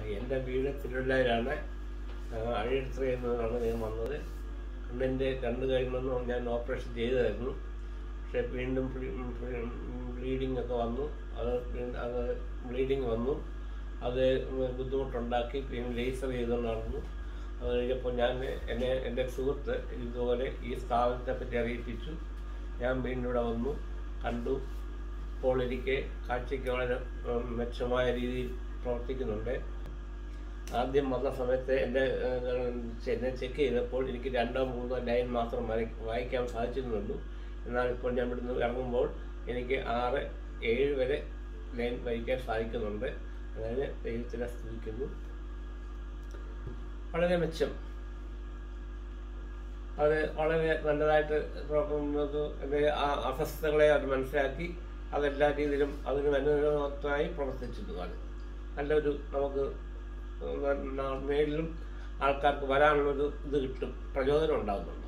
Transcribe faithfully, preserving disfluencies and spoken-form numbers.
എൻ്റെ വീട് തിരുവല്ലയിലാണ്. അഴിയത്ര എന്നതാണ് ഞാൻ വന്നത്. കണ്ണിൻ്റെ കണ്ണ് കഴിയുമെന്ന് ഞാൻ ഓപ്പറേഷൻ ചെയ്തായിരുന്നു. പക്ഷെ വീണ്ടും ബ്ലീഡിങ് ഒക്കെ വന്നു. അത് അത് ബ്ലീഡിങ് വന്നു. അത് ബുദ്ധിമുട്ടുണ്ടാക്കി. പിന്നെ ലേസർ ചെയ്തുകൊണ്ട് നടന്നു. അത് കഴിഞ്ഞപ്പോൾ ഞാൻ എന്നെ എൻ്റെ സുഹൃത്ത് ഇതുപോലെ ഈ സ്ഥാപനത്തെ പറ്റി അറിയിപ്പിച്ചു. ഞാൻ വീണ്ടും ഇവിടെ വന്നു, കണ്ടു. ഇപ്പോൾ എനിക്ക് കാഴ്ചയ്ക്ക് വളരെ മെച്ചമായ രീതിയിൽ പ്രവർത്തിക്കുന്നുണ്ട്. ആദ്യം വന്ന സമയത്ത് എൻ്റെ എന്നെ ചെക്ക് ചെയ്തപ്പോൾ എനിക്ക് രണ്ടോ മൂന്നോ ലൈൻ മാത്രം വായിക്കാൻ സാധിച്ചിരുന്നുള്ളൂ. എന്നാൽ ഇപ്പോൾ ഞാൻ ഇവിടുന്ന് ഇറങ്ങുമ്പോൾ എനിക്ക് ആറ് ഏഴ് വരെ ലൈൻ വായിക്കാൻ സാധിക്കുന്നുണ്ട്. അതിന് ദൈവത്തിനെ സ്തുതിക്കുന്നു. വളരെ മെച്ചം. അത് വളരെ നല്ലതായിട്ട് എൻ്റെ ആ അസ്വസ്ഥതകളെ അത് മനസ്സിലാക്കി അതെല്ലാ രീതിയിലും അതിന് അനുകൂലമായി പ്രവർത്തിച്ചിരുന്നു. അത് നല്ലൊരു നമുക്ക് മേലിലും ആൾക്കാർക്ക് വരാനുള്ളൊരു ഇത് കിട്ടും, പ്രചോദനം ഉണ്ടാകുന്നുണ്ട്.